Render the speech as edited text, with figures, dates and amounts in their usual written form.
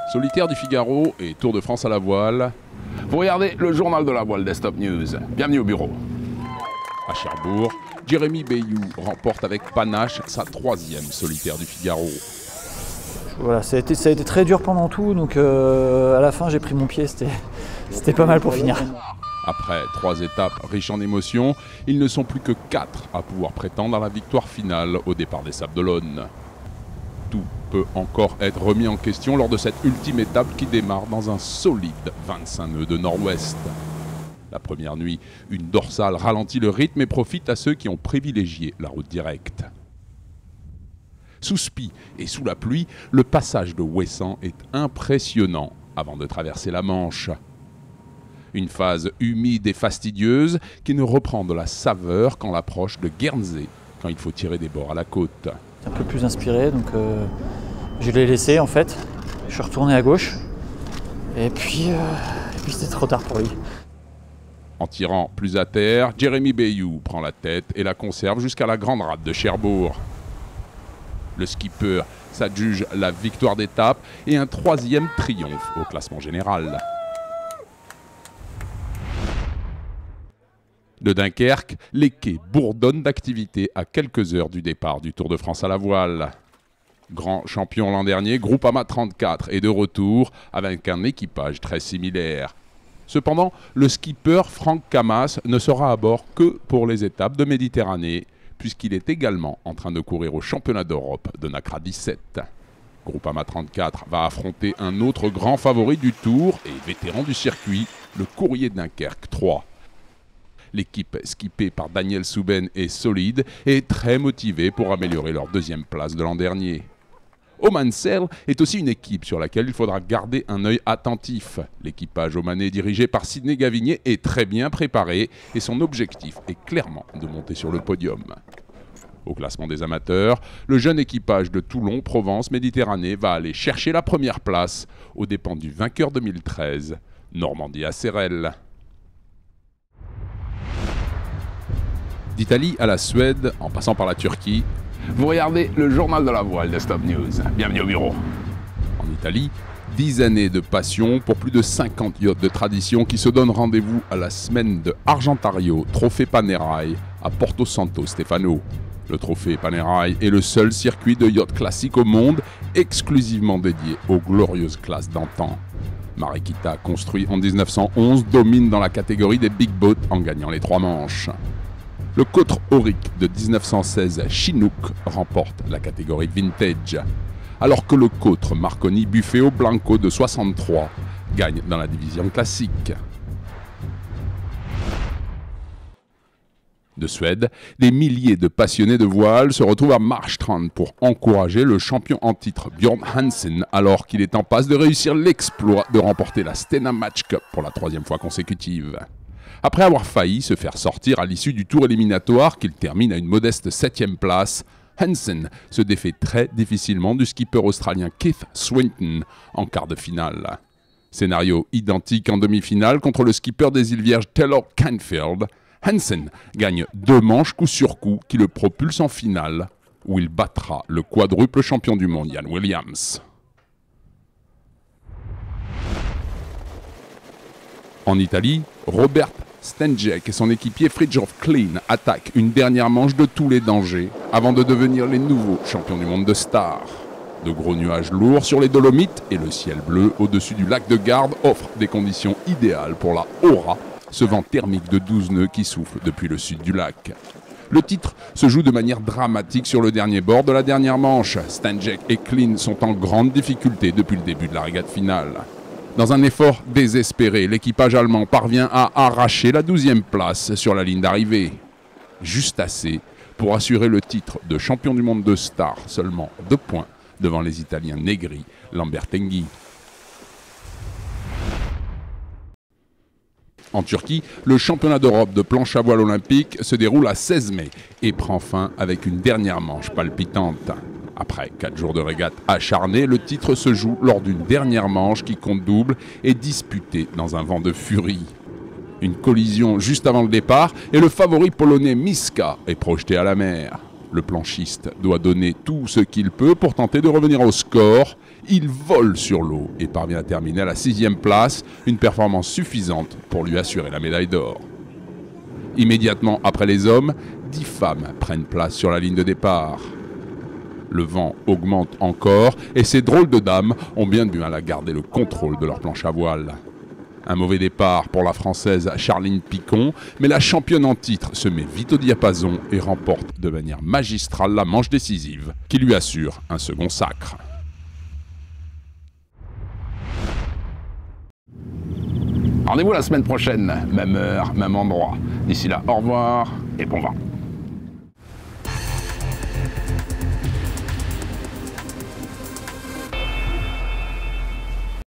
Solitaire du Figaro et Tour de France à la voile. Vous regardez le journal de la voile des Stop News. Bienvenue au bureau. À Cherbourg, Jérémy Bayou remporte avec panache sa 3e Solitaire du Figaro. Voilà, ça a été très dur pendant tout, donc à la fin j'ai pris mon pied, c'était pas mal pour finir. Après 3 étapes riches en émotions, ils ne sont plus que 4 à pouvoir prétendre à la victoire finale au départ des Sables d'Olonne. Tout peut encore être remis en question lors de cette ultime étape qui démarre dans un solide 25 nœuds de nord-ouest. La première nuit, une dorsale ralentit le rythme et profite à ceux qui ont privilégié la route directe. Sous spi et sous la pluie, le passage de Ouessant est impressionnant avant de traverser la Manche. Une phase humide et fastidieuse qui ne reprend de la saveur qu'en l'approche de Guernsey, quand il faut tirer des bords à la côte. Un peu plus inspiré, donc je l'ai laissé en fait. Je suis retourné à gauche et puis c'était trop tard pour lui. En tirant plus à terre, Jérémy Bayou prend la tête et la conserve jusqu'à la grande rade de Cherbourg. Le skipper s'adjuge la victoire d'étape et un 3e triomphe au classement général. De Dunkerque, les quais bourdonnent d'activité à quelques heures du départ du Tour de France à la voile. Grand champion l'an dernier, Groupama 34 est de retour avec un équipage très similaire. Cependant, le skipper Franck Camas ne sera à bord que pour les étapes de Méditerranée, puisqu'il est également en train de courir au championnat d'Europe de Nacra 17. Groupama 34 va affronter un autre grand favori du Tour et vétéran du circuit, le Courrier de Dunkerque 3. L'équipe skippée par Daniel Souben est solide et très motivée pour améliorer leur 2e place de l'an dernier. Omansel est aussi une équipe sur laquelle il faudra garder un œil attentif. L'équipage omanais dirigé par Sidney Gavinier est très bien préparé et son objectif est clairement de monter sur le podium. Au classement des amateurs, le jeune équipage de Toulon, Provence, Méditerranée va aller chercher la 1re place aux dépens du vainqueur 2013, Normandie Acerel. D'Italie à la Suède, en passant par la Turquie, vous regardez le journal de la voile des Stop News. Bienvenue au bureau. En Italie, 10 années de passion pour plus de 50 yachts de tradition qui se donnent rendez-vous à la semaine de Argentario, trophée Panerai à Porto Santo Stefano. Le trophée Panerai est le seul circuit de yacht classique au monde exclusivement dédié aux glorieuses classes d'antan. Mariquita, construit en 1911, domine dans la catégorie des big boats en gagnant les 3 manches. Le Côtre Auric de 1916 Chinook remporte la catégorie Vintage, alors que le Côtre Marconi Buffeo Blanco de 63 gagne dans la division classique. De Suède, des milliers de passionnés de voile se retrouvent à Marstrand pour encourager le champion en titre Björn Hansen alors qu'il est en passe de réussir l'exploit de remporter la Stena Match Cup pour la 3e fois consécutive. Après avoir failli se faire sortir à l'issue du tour éliminatoire qu'il termine à une modeste 7e place, Hansen se défait très difficilement du skipper australien Keith Swinton en quart de finale. Scénario identique en demi-finale contre le skipper des îles Vierges Taylor Canfield, Hansen gagne 2 manches coup sur coup qui le propulsent en finale, où il battra le quadruple champion du monde Ian Williams. En Italie, Robert Stenjek et son équipier Fridtjof Kleen attaquent une dernière manche de tous les dangers avant de devenir les nouveaux champions du monde de Star. De gros nuages lourds sur les Dolomites et le ciel bleu au-dessus du lac de Garde offrent des conditions idéales pour la Aura, ce vent thermique de 12 nœuds qui souffle depuis le sud du lac. Le titre se joue de manière dramatique sur le dernier bord de la dernière manche. Stenjek et Kleen sont en grande difficulté depuis le début de la régate finale. Dans un effort désespéré, l'équipage allemand parvient à arracher la 12e place sur la ligne d'arrivée. Juste assez pour assurer le titre de champion du monde de Star, seulement 2 points devant les Italiens Negri, Lambertenghi. En Turquie, le championnat d'Europe de planche à voile olympique se déroule à 16 mai et prend fin avec une dernière manche palpitante. Après 4 jours de régate acharnée, le titre se joue lors d'une dernière manche qui compte double et disputée dans un vent de furie. Une collision juste avant le départ et le favori polonais Miska est projeté à la mer. Le planchiste doit donner tout ce qu'il peut pour tenter de revenir au score. Il vole sur l'eau et parvient à terminer à la 6e place, une performance suffisante pour lui assurer la médaille d'or. Immédiatement après les hommes, 10 femmes prennent place sur la ligne de départ. Le vent augmente encore et ces drôles de dames ont bien du mal à garder le contrôle de leur planche à voile. Un mauvais départ pour la Française Charline Picon, mais la championne en titre se met vite au diapason et remporte de manière magistrale la manche décisive, qui lui assure un second sacre. Rendez-vous la semaine prochaine, même heure, même endroit. D'ici là, au revoir et bon vent.